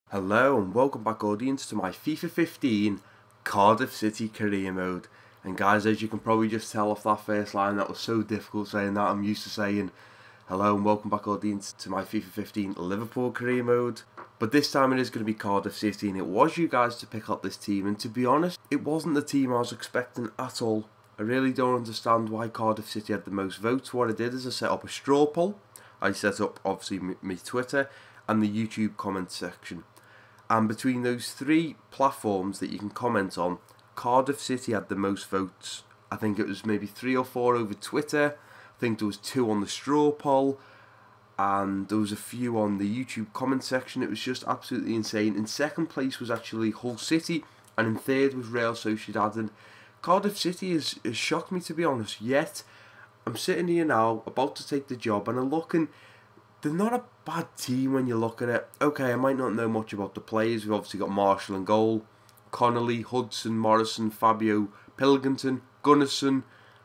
Hello and welcome back audience to my FIFA 15 Cardiff City career mode. And guys, as you can probably just tell off that first line, that was so difficult saying that. I'm used to saying hello and welcome back audience to my FIFA 15 Liverpool career mode. But this time it is going to be Cardiff City, and it was you guys to pick up this team, and to be honest, it wasn't the team I was expecting at all. I really don't understand why Cardiff City had the most votes. What I did is I set up a straw poll. I set up obviously my Twitter and the YouTube comment section. And between those three platforms that you can comment on, Cardiff City had the most votes. I think it was maybe 3 or 4 over Twitter. I think there was 2 on the straw poll. And there was a few on the YouTube comment section. It was just absolutely insane. In second place was actually Hull City. And in third was Real Sociedad. And Cardiff City has shocked me, to be honest. Yet, I'm sitting here now, about to take the job. And I'm looking... They're not a bad team when you look at it. Okay, I might not know much about the players. We've obviously got Marshall in goal, Connolly, Hudson, Morrison, Fabio, Pilkington, Gunnarsson.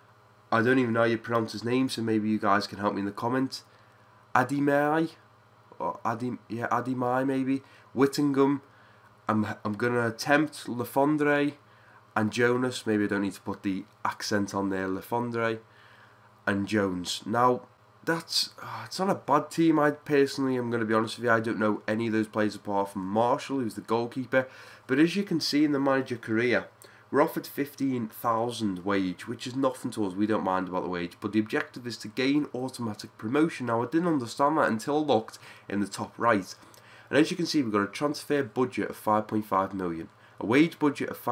I don't even know how you pronounce his name, so maybe you guys can help me in the comments. Adimai, or Adimai maybe. Whittingham. I'm gonna attempt Lefondre and Jonas. Maybe I don't need to put the accent on there. Lefondre and Jones. Now, it's not a bad team. I personally, I'm going to be honest with you, I don't know any of those players apart from Marshall, who's the goalkeeper. But as you can see in the manager career, we're offered 15,000 wage, which is nothing to us. We don't mind about the wage. But the objective is to gain automatic promotion. Now, I didn't understand that until I looked in the top right. And as you can see, we've got a transfer budget of 5.5 million. A wage budget of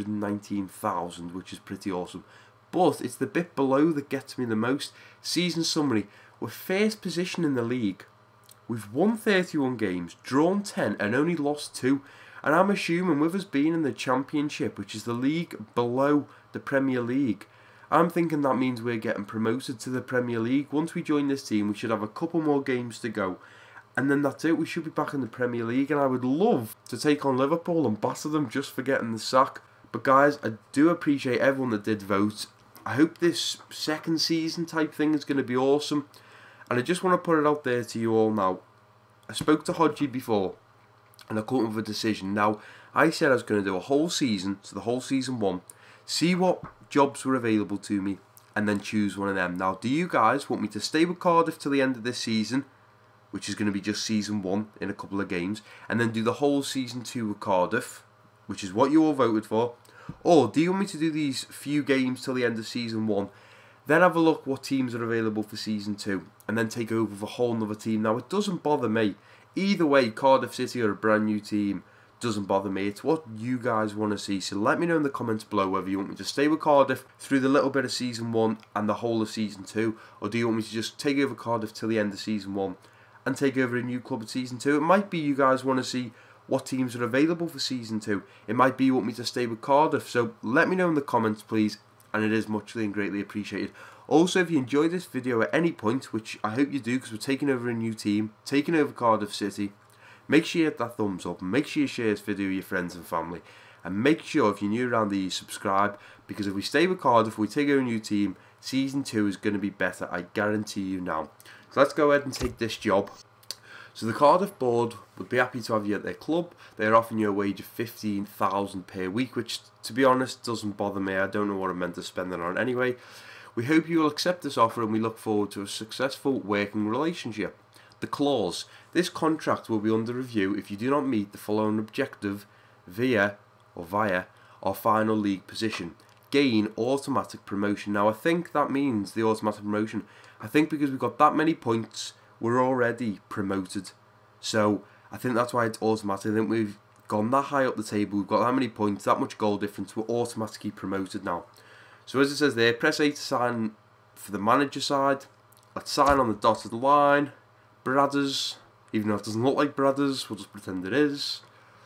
519,000, which is pretty awesome. But it's the bit below that gets me the most. Season summary. We're first position in the league. We've won 31 games, drawn 10 and only lost 2. And I'm assuming with us being in the Championship, which is the league below the Premier League, I'm thinking that means we're getting promoted to the Premier League. Once we join this team, we should have a couple more games to go. And then that's it, we should be back in the Premier League. And I would love to take on Liverpool and batter them just for getting the sack. But guys, I do appreciate everyone that did vote. I hope this second season type thing is going to be awesome. And I just want to put it out there to you all now. I spoke to Hodgie before, and I come up with a decision. Now, I said I was going to do a whole season, so the whole season 1, see what jobs were available to me, and then choose one of them. Now, do you guys want me to stay with Cardiff till the end of this season, which is going to be just season 1 in a couple of games, and then do the whole season 2 with Cardiff, which is what you all voted for? Or do you want me to do these few games till the end of season 1, then have a look what teams are available for season 2, and then take over for a whole nother team? Now, it doesn't bother me. Either way, Cardiff City or a brand new team doesn't bother me. It's what you guys want to see. So let me know in the comments below whether you want me to stay with Cardiff through the little bit of season 1 and the whole of season 2, or do you want me to just take over Cardiff till the end of season 1 and take over a new club at season 2? It might be you guys want to see what teams are available for season 2. It might be you want me to stay with Cardiff. So let me know in the comments, please. And it is muchly and greatly appreciated. Also, if you enjoyed this video at any point, which I hope you do because we're taking over a new team, taking over Cardiff City, make sure you hit that thumbs up and make sure you share this video with your friends and family. And make sure if you're new around here, you subscribe, because if we stay with Cardiff, we take over a new team, season 2 is going to be better, I guarantee you now. So let's go ahead and take this job. So the Cardiff board would be happy to have you at their club. They're offering you a wage of 15,000 per week, which, to be honest, doesn't bother me. I don't know what I'm meant to spend it on anyway. We hope you will accept this offer, and we look forward to a successful working relationship. The clause. This contract will be under review if you do not meet the following objective via our final league position. Gain automatic promotion. Now, I think that means the automatic promotion. I think because we've got that many points, we're already promoted. So I think that's why it's automatic. I think we've gone that high up the table, we've got that many points, that much goal difference, we're automatically promoted now. So as it says there, press A to sign for the manager side. Let's sign on the dotted line. Brothers, even though it doesn't look like brothers, we'll just pretend it is.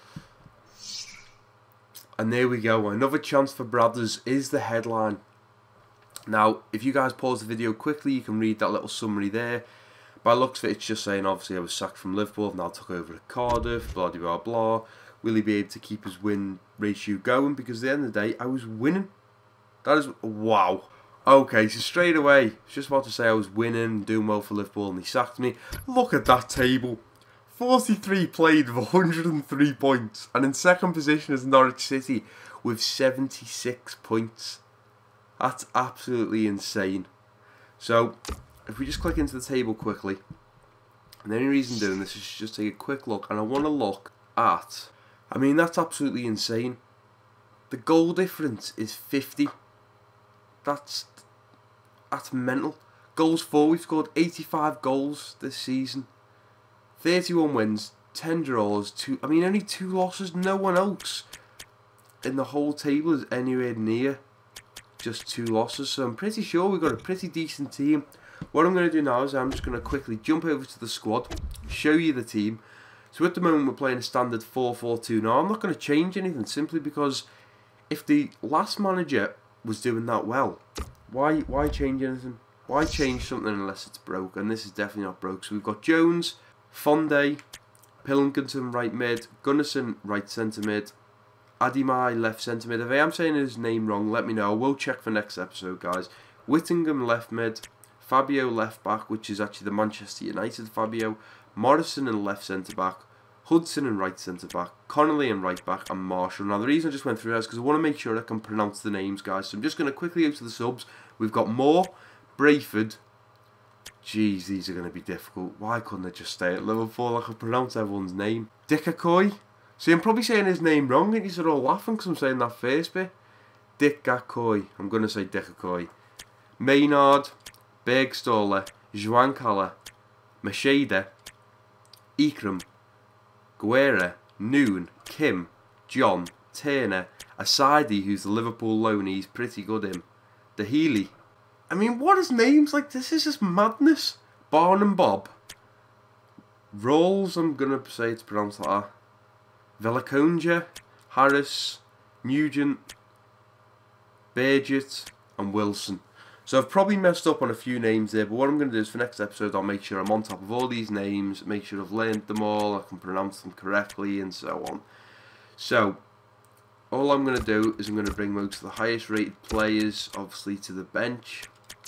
And there we go, another chance for brothers is the headline. Now, if you guys pause the video quickly, you can read that little summary there. By looks of it, it's just saying, obviously, I was sacked from Liverpool, I've now took over at Cardiff, blah, blah, blah. Will he be able to keep his win ratio going? Because at the end of the day, I was winning. That is, wow. Okay, so straight away, just about to say I was winning, doing well for Liverpool, and he sacked me. Look at that table. 43 played with 103 points. And in second position is Norwich City with 76 points. That's absolutely insane. So, if we just click into the table quickly. And the only reason I'm doing this is just take a quick look. And I want to look at... I mean, that's absolutely insane. The goal difference is 50. That's mental. Goals for, we've scored 85 goals this season. 31 wins, 10 draws, only 2 losses. No one else in the whole table is anywhere near just 2 losses. So I'm pretty sure we've got a pretty decent team. What I'm going to do now is I'm just going to quickly jump over to the squad, show you the team. So at the moment we're playing a standard 4-4-2. Now I'm not going to change anything simply because if the last manager was doing that well, why change anything? Why change something unless it's broke? And this is definitely not broke. So we've got Jones, Fonde, Pilkington right mid, Gunnarsson right centre mid, Adimai left centre mid. If I am saying his name wrong, let me know. I will check for next episode, guys. Whittingham left mid, Fabio left back, which is actually the Manchester United Fabio, Morrison in left centre back, Hudson in right centre back, Connolly in right back, and Marshall. Now the reason I just went through that is because I want to make sure I can pronounce the names, guys. So I'm just going to quickly go to the subs. We've got Moore, Brayford. Jeez, these are going to be difficult. Why couldn't I just stay at Liverpool? I could pronounce everyone's name. Dickacoy. See, I'm probably saying his name wrong and you're all laughing because I'm saying that first bit. Dickacoy. I'm going to say Dickacoy. Maynard, Bergstaller, Juancala, Macheda, Ikram, Guerra, Noon, Kim, John, Turner, Asadi, who's the Liverpool loan, he's pretty good him. De Healy. I mean, what is names like this? Is just madness. Barnum Bob. Rolls, I'm going to say it's pronounced like that. Velaconja, Harris, Nugent, Burgett, and Wilson. So I've probably messed up on a few names there, but what I'm going to do is for next episode I'll make sure I'm on top of all these names, make sure I've learned them all, I can pronounce them correctly and so on. So, all I'm going to do is I'm going to bring most of the highest rated players obviously to the bench.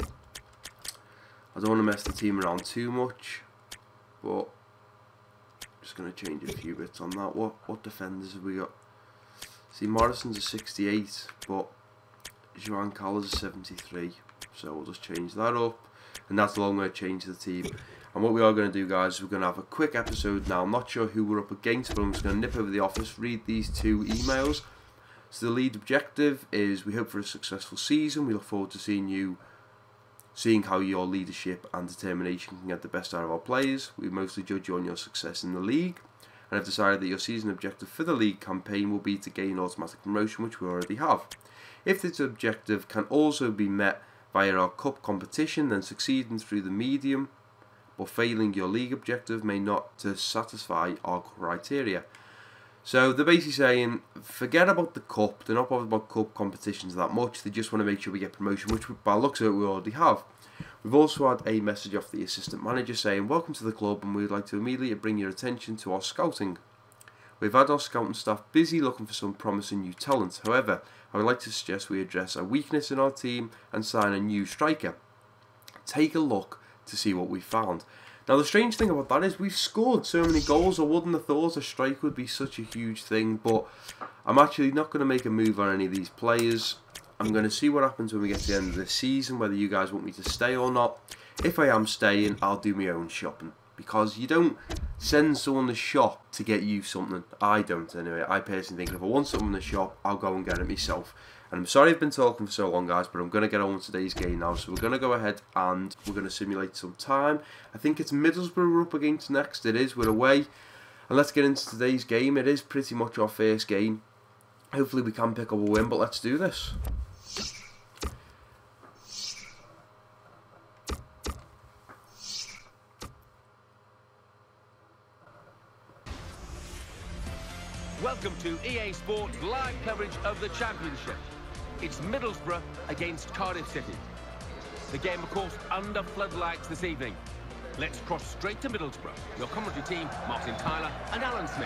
I don't want to mess the team around too much, but I'm just going to change a few bits on that. What defenders have we got? See, Morrison's a 68, but Joan Caller's a 73. So we'll just change that up, and that's the long way to change the team. And what we are going to do, guys, is we're going to have a quick episode now. I'm not sure who we're up against, but I'm just going to nip over the office, read these 2 emails. So the lead objective is we hope for a successful season. We look forward to seeing how your leadership and determination can get the best out of our players. We mostly judge you on your success in the league, and have decided that your season objective for the league campaign will be to gain automatic promotion, which we already have. If this objective can also be met via our cup competition, then succeeding through the medium or failing your league objective may not to satisfy our criteria. So they're basically saying forget about the cup. They're not bothered about cup competitions that much. They just want to make sure we get promotion, which by the looks of it we already have. We've also had a message off the assistant manager saying welcome to the club and we'd like to immediately bring your attention to our scouting. We've had our scouting staff busy looking for some promising new talent. However, I would like to suggest we address a weakness in our team and sign a new striker. Take a look to see what we found. Now the strange thing about that is we've scored so many goals. I wouldn't have thought a strike would be such a huge thing, but I'm actually not going to make a move on any of these players. I'm going to see what happens when we get to the end of the season, whether you guys want me to stay or not. If I am staying, I'll do my own shopping. Because you don't send someone to shop to get you something. I don't anyway. I personally think if I want something in the shop, I'll go and get it myself. And I'm sorry I've been talking for so long, guys, but I'm going to get on with today's game now. So we're going to go ahead and we're going to simulate some time. I think it's Middlesbrough we're up against next. It is. We're away. And let's get into today's game. It is pretty much our first game. Hopefully we can pick up a win, but let's do this. Welcome to EA Sports live coverage of the Championship. It's Middlesbrough against Cardiff City. The game, of course, under floodlights this evening. Let's cross straight to Middlesbrough. Your commentary team, Martin Tyler and Alan Smith.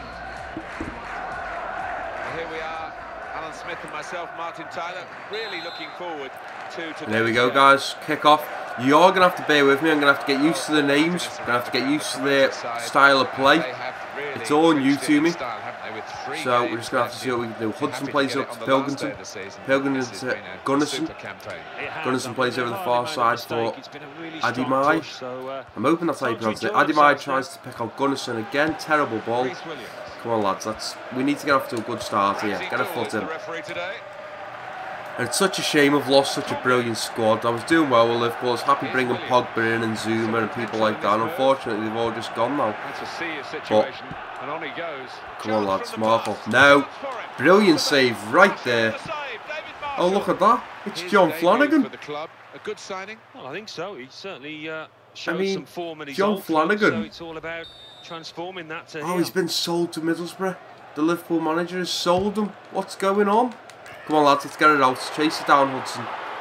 Well, here we are, Alan Smith and myself, Martin Tyler, really looking forward to today. There we go, guys. Kick off. You're going to have to bear with me. I'm going to have to get used to the names. I'm going to have to get used to their style of play. It's all new to me. So we're just going to have to see what we can do. Hudson plays up to Pilkington. Pilkington to Gunnarsson. Gunnarsson plays over the far side for Adimai. I'm hoping that's how you pronounce it. Adimai tries to pick out Gunnarsson again. Terrible ball. Come on, lads. We need to get off to a good start here. Get a foot in. And it's such a shame we've lost such a brilliant squad. I was doing well with Liverpool. I was happy bringing Pogba in and Zuma and people like that. And unfortunately, they've all just gone now. But, come on, lads. Markle. No. Brilliant save right there. Oh, look at that. It's John Flanagan. A good signing? Well, I think so. He certainly showed some form in his John Flanagan. So it's all about transforming that to he's been sold to Middlesbrough. The Liverpool manager has sold him. What's going on? Come on, lads, let's get it out. Chase it down, Hudson.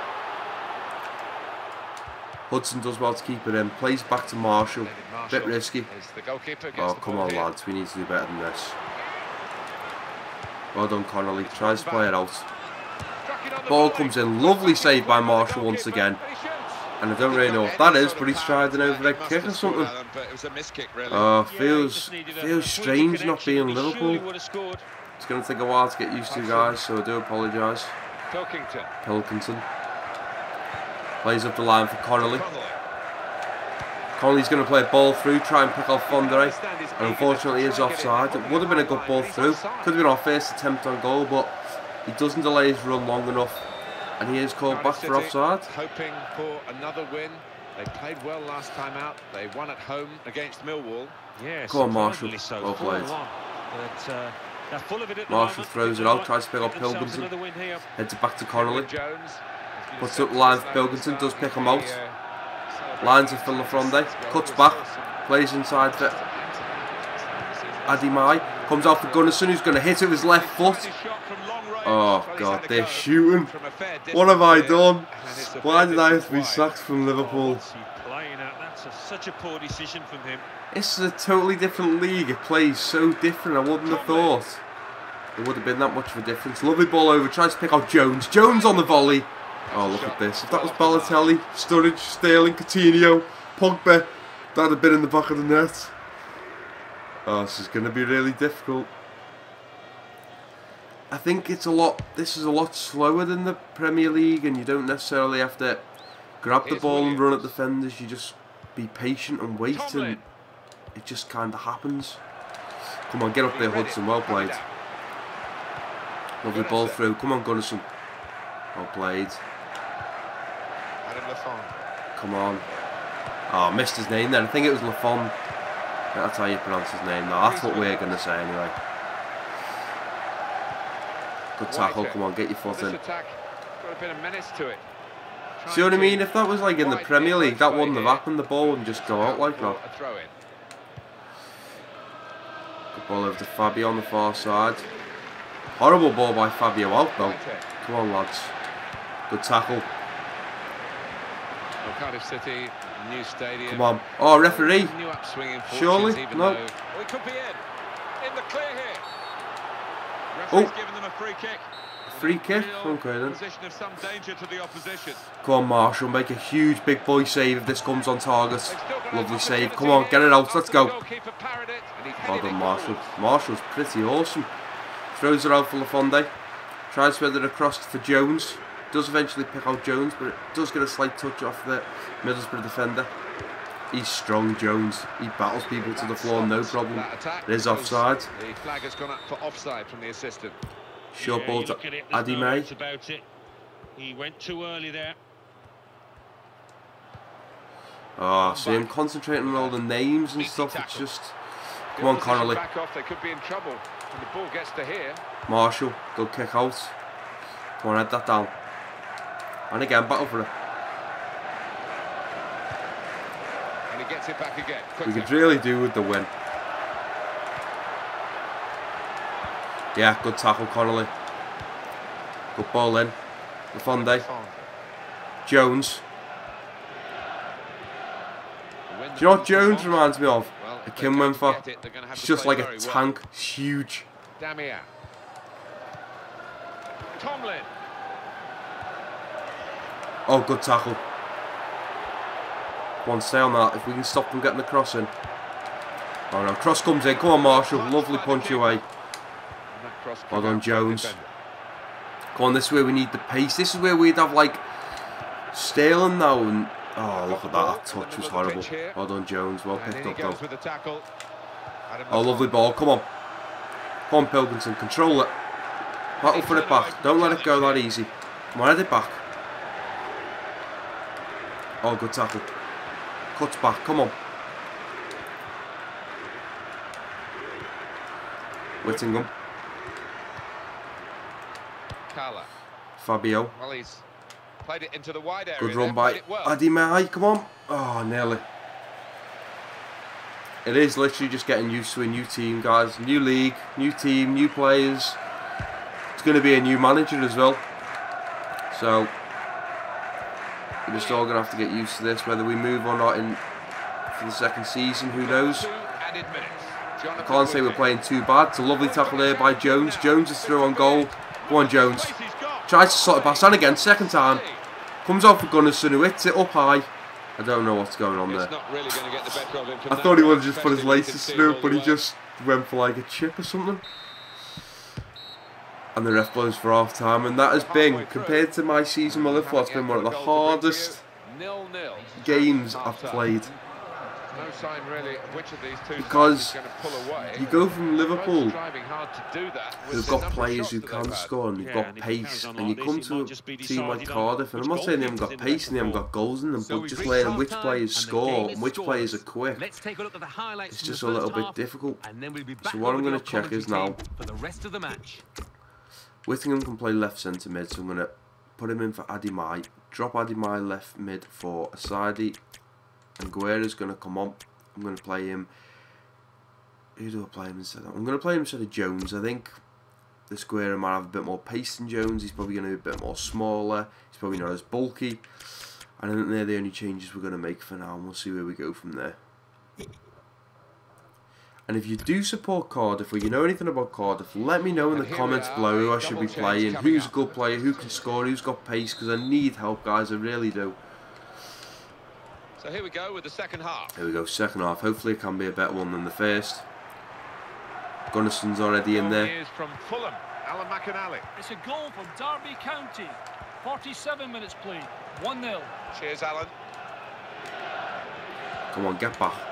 Hudson does well to keep it in. Plays back to Marshall. Bit risky. Oh, come on, lads. We need to do better than this. Well done, Connolly. Tries to play it out. Ball comes in. Lovely save by Marshall once again. And I don't really know what that is, but he's tried an overhead kick or something. Oh, feels strange not being Liverpool. It's going to take a while to get used to, guys, so I do apologise. Pilkington. Plays up the line for Connolly. Connolly's going to play a ball through, try and pick off Fondere. And unfortunately he is offside. It would have been a good ball through. Could have been our first attempt on goal, but he doesn't delay his run long enough. And he is called back for offside. Hoping for another win. They played well last time out. They won at home against Millwall. Yes, come on, Marshall. Well played. Marshall throws it out, tries to pick up Pilkington. Heads it back to Connolly. Puts up the line for Pilkington, does pick him out. Lines it for Lafronde. Cuts back. Plays inside for Adimai. Comes out for Gunnarsson, who's going to hit it with his left foot. Oh, God, they're shooting. What have I done? Why did I have to be sacked from Liverpool? That's such a poor decision from him. This is a totally different league. It plays so different. I wouldn't have thought there would have been that much of a difference. Lovely ball over. Tries to pick out Jones. Jones on the volley. Oh, look at this. If that was Balotelli, Sturridge, Sterling, Coutinho, Pogba, that would have been in the back of the net. Oh, this is going to be really difficult. I think this is a lot slower than the Premier League, and you don't necessarily have to grab the ball and run at defenders. You just be patient and wait, and it just kind of happens. Come on, get up there, Hudson. Well played. Lovely ball through. Come on, Gunnarsson. Well played. Come on. Oh, missed his name then. I think it was Lafon. That's how you pronounce his name now. That's what we're going to say anyway. Good tackle. Come on, get your foot in. See what I mean? If that was like in the Premier League, that wouldn't have happened. The ball wouldn't just go out like that. Good ball over to Fabio on the far side. Horrible ball by Fabio out though. Come on, lads. Good tackle. Cardiff City, new stadium. Come on. Oh, referee. Surely? No. We could be in the clear here. Oh. Giving them a free kick. Free kick? Okay then. Position of some danger to the opposition. Come on, Marshall. Make a huge big boy save if this comes on target. Lovely save. Come on, get it out. Let's go. Well done, Marshall. Marshall's pretty awesome. Throws it out for Lafronde. Tries to head it across for Jones. Does eventually pick out Jones, but it does get a slight touch off the Middlesbrough defender. He's strong, Jones. He battles people to the floor, no problem. It is offside. The flag has gone up for offside from the assistant. Short ball to Adimai. He went too early there. Oh, see him concentrating on all the names and stuff. It's just, come on, Connolly. They could be in trouble when the ball gets to here. Marshall, good kick out. Come on, head that down. And again, battle for it. And he gets it back again. We could really do with the win. Yeah, good tackle, Connolly. Good ball in. Lafronde. Jones. Do you know what Jones reminds me of? A Kinwenfer. It's just like a tank. It's huge. Damia. Tomlin. Oh, good tackle. Come on, stay on that. If we can stop them getting the cross in. Oh no, cross comes in. Come on, Marshall. Lovely punch away. Well done, Jones. Come on, this is where we need the pace. This is where we'd have like Sterling now. And oh, look at that. That touch was horrible. Well done, Jones. Well picked up though. Oh, lovely ball. Come on. Come on, Pilkington. Control it. Battle for it back. Don't let it go that easy. Come on, head it back. Oh, good tackle. Cuts back. Come on. Whittingham. Fabio. Well, he's played it into the wide area. Good run by Adi Mai. Come on. Oh, nearly. It is literally just getting used to a new team, guys. New league, new team, new players. It's going to be a new manager as well. So, we're just all going to have to get used to this. Whether we move or not for the second season, who knows. I can't say we're playing too bad. It's a lovely tackle there by Jones. Jones is through on goal. Go on, Jones. Tries to slot it past on again, second time. Comes out for Gunnarsson, who hits it up high. I don't know what's going on there. I thought he would have just put his laces through, but he just went for like a chip or something. And the ref blows for half time, and that has been, compared to my season with Liverpool, it's been one of the hardest games I've played. No sign really of which of these two because going to pull away. You go from Liverpool, hard to do that who've got players who can score and who've got pace, and you come to a team like Cardiff, and I'm not saying they haven't got pace and they haven't got goals in them, but just learning which players score and which players are quick, it's just a little bit difficult. So what I'm going to check is now, Whittingham can play left centre mid, so I'm going to put him in for Adi Mai, drop Adi Mai left mid for Asadi, and Guerra's going to come on. I'm going to play him. Who do I play him instead of? I'm going to play him instead of Jones. I think this Guerra might have a bit more pace than Jones. He's probably going to be a bit more smaller. He's probably not as bulky. And I think they're the only changes we're going to make for now. And we'll see where we go from there. And if you do support Cardiff, or you know anything about Cardiff, let me know in the comments below who I should be playing, who's a good player, who can score, who's got pace, because I need help, guys, I really do. So here we go with the second half. Here we go, second half. Hopefully it can be a better one than the first. Gunnarsson's already in there. Here's from Fulham, Alan McAnally. It's a goal for Derby County. 47 minutes played, 1-0. Cheers, Alan. Come on, get back.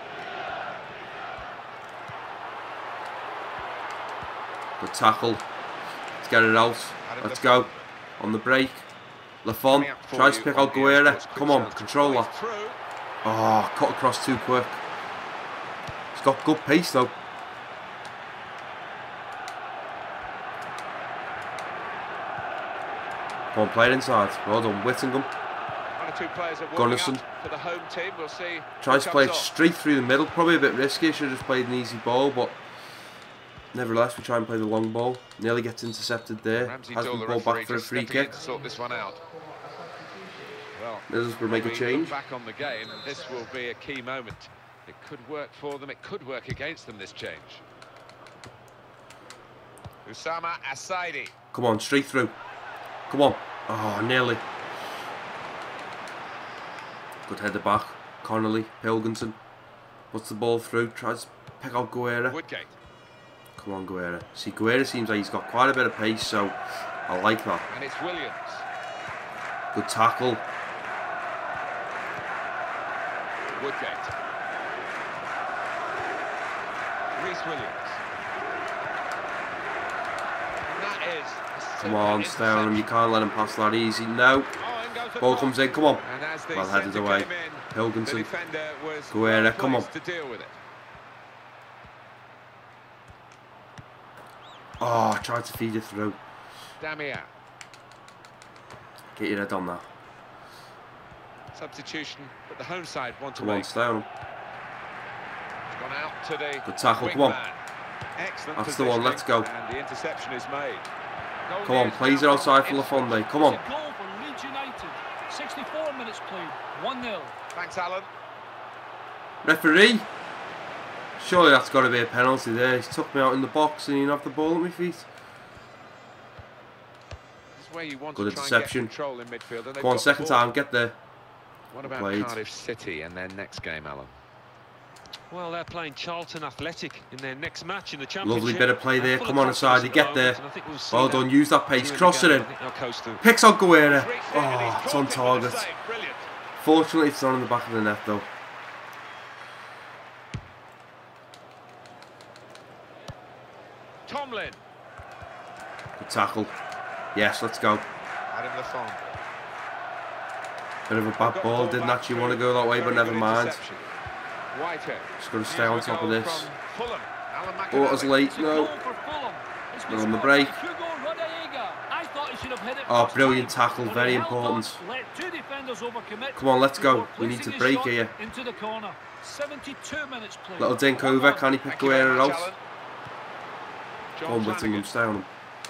Good tackle. Let's get it out. Let's go. On the break. Lafont tries to pick out Guerra. Come on, control that. Oh, cut across too quick. He's got good pace though. Come on, play it inside. Well done, Whittingham. Gunnarsson tries to play it straight through the middle. Probably a bit risky. Should have just played an easy ball, but nevertheless, we try and play the long ball. Nearly gets intercepted there. Has been ball back for a free kick. Sort this one out. Well, Middlesbrough make a change. Back on the game, and this will be a key moment. It could work for them. It could work against them. This change. Usama Asaidi. Come on, straight through. Come on. Oh, nearly. Good header back. Connolly, Pilkington. Puts the ball through. Tries to pick out Guerra. Woodgate. Come on, Guerra. See, Guerra seems like he's got quite a bit of pace, so I like that. And it's Williams. Good tackle. Woodgate. Reece Williams. And that is... Come on, stay on him. You can't let him pass that easy. No. Ball comes in. Come on. Well headed away. Pilkington. Guerra, come on. Oh, tried to feed it through. Damia. Get your head on that. Substitution, but the home side want to Come on, stay on him. Gone out to the good tackle, come on. Excellent. That's the one, let's go. And the interception is made. Come on, plays it outside for Lafonde. Come on. It's a goal for Leeds United. 64 minutes played, 1-0. Thanks, Alan. Referee. Surely that's got to be a penalty there. He's took me out in the box and he didn't have the ball at my feet. This is where you want good to try interception. And get control in midfield, and come on, second time, get there. What about Cardiff City and their next game, Alan? Well, they're playing Charlton Athletic in their next match in the Championship. Lovely bit of play there. Come on, Asadi, get there. Well done, use that pace. Cross it in. Picks on Guerra. Oh, it's on target. Fortunately, it's not in the back of the net, though. Tomlin. Good tackle. Yes, let's go. Adam Lafont. Bit of a bad ball. Didn't actually want to go that way, but never mind. Just got to stay on top of this. Oh, it was late. No. Not on the break. Oh, brilliant tackle. Very important. Come on, let's go. We need to break here. Little dink over. Can he pick Guerra out? Go on, Whittingham. Stay on him.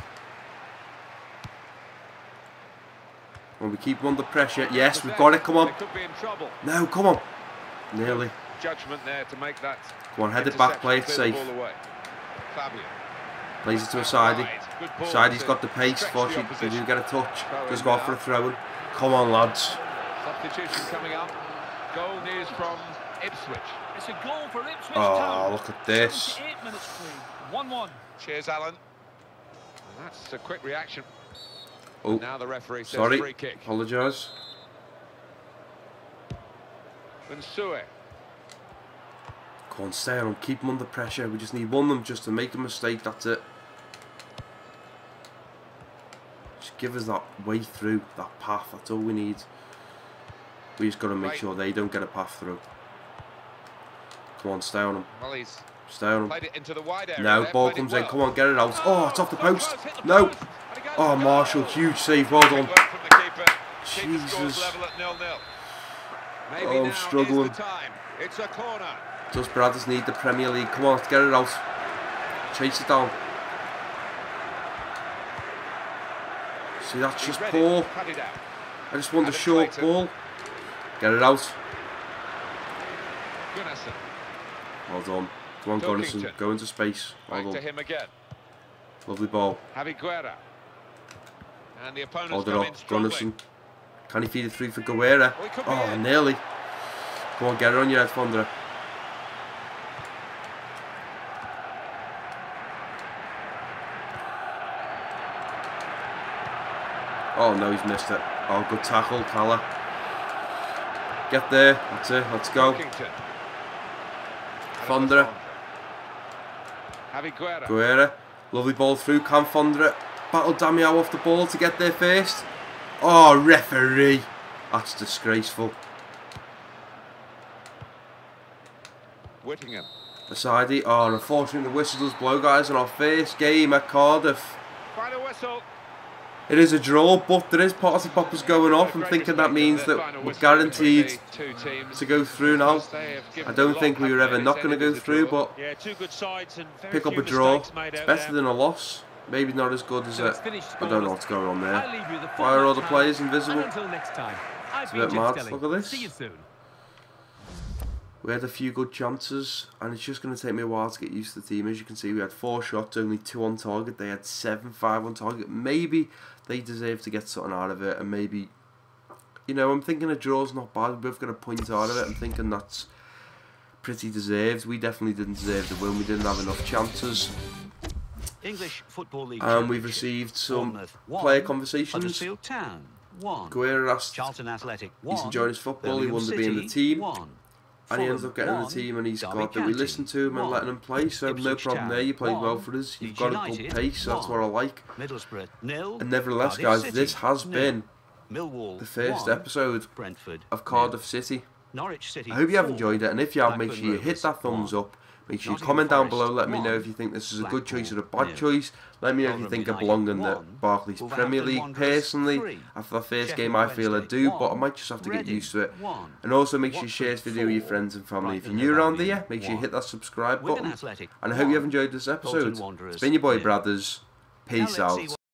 When we keep him under pressure. Yes, we've got it. Come on. No, come on. Nearly. Judgment there to make that. Come on, head it back, play it safe. Plays it to Asadi. Asadi's got the pace. Fortunately, they do get a touch. Just go for a throw in. Come on, lads. Substitution coming up. Goal news from Ipswich. It's a goal for Ipswich. Oh, look at this. 78 minutes played. 1-1. Cheers, Alan. And that's a quick reaction. Oh, now the referee says sorry. Free kick. Apologise. Unsue. Come on, stay on him. Keep him under pressure. We just need one of them just to make a mistake. That's it. Just give us that way through, that path. That's all we need. We just got to make sure they don't get a path through. Come on, stay on him. Well, he's stay on him. played it into the wide area. No, ball comes in. Come on, get it out. Oh, it's off the post. No. Oh, Marshall, huge save. Well done. Jesus. Oh, I'm struggling. It's a corner. Does Brothers need the Premier League? Come on, let's get it out. Chase it down. See, that's just poor. I just want a short ball. Get it out. Well done. Come on, Gunnison. Go into space. Well done. To him again. Lovely ball. Javi Guerra. And the opponent's Hold it up, Gunnison. Can he feed it through for Guerra? Oh, nearly. Come on, get it on your head, Fondra. Oh no, he's missed it. Oh, good tackle, Calla. Get there. That's it. Let's go. Fondra. Javi Guerra. Guerra. Lovely ball through. Can Fondra battle Damiao off the ball to get there first? Oh, referee. That's disgraceful. Whittingham. Asadi. Oh, unfortunately the whistle does blow, guys, in our first game at Cardiff. Final whistle. It is a draw, but there is party poppers going off. I'm thinking that means that we're guaranteed to go through now. I don't think we were ever not going to go through, but pick up a draw. It's better than a loss. Maybe not as good as it. I don't know what's going on there. Why are all the players invisible? It's a bit mad. Look at this. We had a few good chances, and it's just going to take me a while to get used to the team. As you can see, we had 4 shots, only 2 on target. They had 7-5 on target. Maybe they deserve to get something out of it, and maybe, you know, I'm thinking a draw's not bad. We've got a point out of it. I'm thinking that's pretty deserved. We definitely didn't deserve the win. We didn't have enough chances. English Football League and we've received some player conversations. Guerra asked Charlton Athletic he's enjoying his football. He wanted to be in the team. And he ends up getting in the team, and he's glad that we listened to him and letting him play. So no problem there. You played well for us. You've got a good pace. That's what I like. And nevertheless, guys, this has been the first episode of Cardiff City. I hope you have enjoyed it, and if you have, make sure you hit that thumbs up. Make sure you comment down below. Let me know if you think this is a good choice or a bad choice. Let me know if you think I belong in the Barclays Premier League. Personally, after the first game, I feel I do, but I might just have to get used to it. And also make sure you share this video with your friends and family. If you're new around here, make sure you hit that subscribe button. And I hope you have enjoyed this episode. It's been your boy Brothers. Peace out.